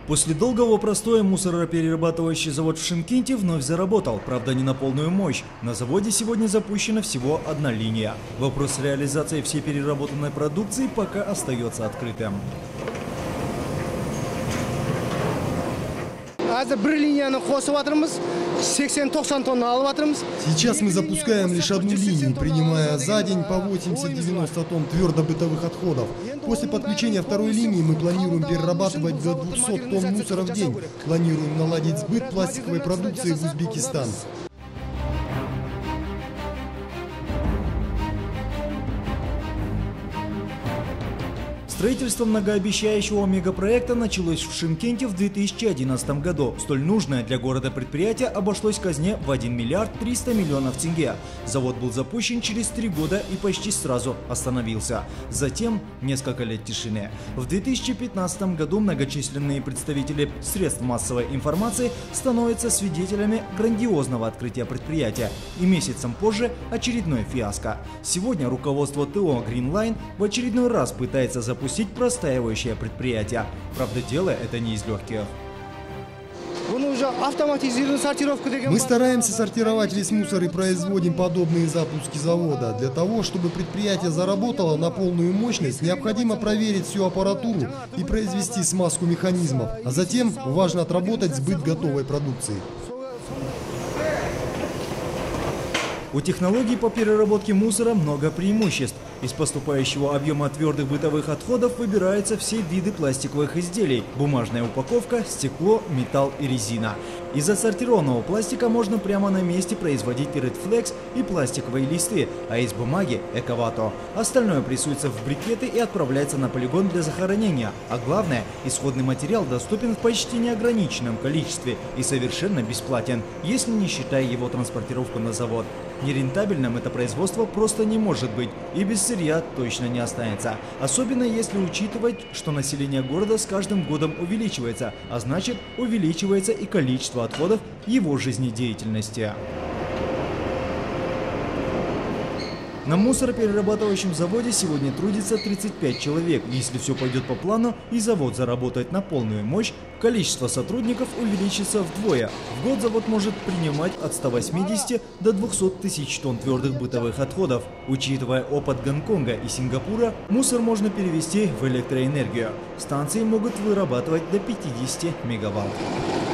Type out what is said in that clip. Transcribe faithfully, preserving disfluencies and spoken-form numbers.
После долгого простоя мусороперерабатывающий завод в Шымкенте вновь заработал, правда не на полную мощь. На заводе сегодня запущена всего одна линия. Вопрос реализации всей переработанной продукции пока остается открытым. Сейчас мы запускаем лишь одну линию, принимая за день по восемьдесят-девяносто тонн твердобытовых отходов. После подключения второй линии мы планируем перерабатывать до двухсот тонн мусора в день. Планируем наладить сбыт пластиковой продукции в Узбекистан. Строительство многообещающего мегапроекта началось в Шымкенте в две тысячи одиннадцатом году. Столь нужное для города предприятие обошлось казне в один миллиард триста миллионов тенге. Завод был запущен через три года и почти сразу остановился. Затем несколько лет тишины. В две тысячи пятнадцатом году многочисленные представители средств массовой информации становятся свидетелями грандиозного открытия предприятия. И месяцем позже очередной фиаско. Сегодня руководство ТО Greenline в очередной раз пытается запустить простаивающее предприятие. Правда, дело это не из легких. Мы стараемся сортировать весь мусор и производим подобные запуски завода. Для того, чтобы предприятие заработало на полную мощность, необходимо проверить всю аппаратуру и произвести смазку механизмов. А затем важно отработать сбыт готовой продукции. У технологий по переработке мусора много преимуществ. Из поступающего объема твердых бытовых отходов выбираются все виды пластиковых изделий: бумажная упаковка, стекло, металл и резина. Из отсортированного пластика можно прямо на месте производить редфлекс и пластиковые листы, а из бумаги – эковато. Остальное прессуется в брикеты и отправляется на полигон для захоронения. А главное, исходный материал доступен в почти неограниченном количестве и совершенно бесплатен, если не считая его транспортировку на завод. Нерентабельным это производство просто не может быть, и без сырья точно не останется. Особенно если учитывать, что население города с каждым годом увеличивается, а значит увеличивается и количество отходов его жизнедеятельности. На мусороперерабатывающем заводе сегодня трудится тридцать пять человек. Если все пойдет по плану и завод заработает на полную мощь, количество сотрудников увеличится вдвое. В год завод может принимать от ста восьмидесяти до двухсот тысяч тонн твердых бытовых отходов. Учитывая опыт Гонконга и Сингапура, мусор можно перевести в электроэнергию. Станции могут вырабатывать до пятидесяти мегаватт.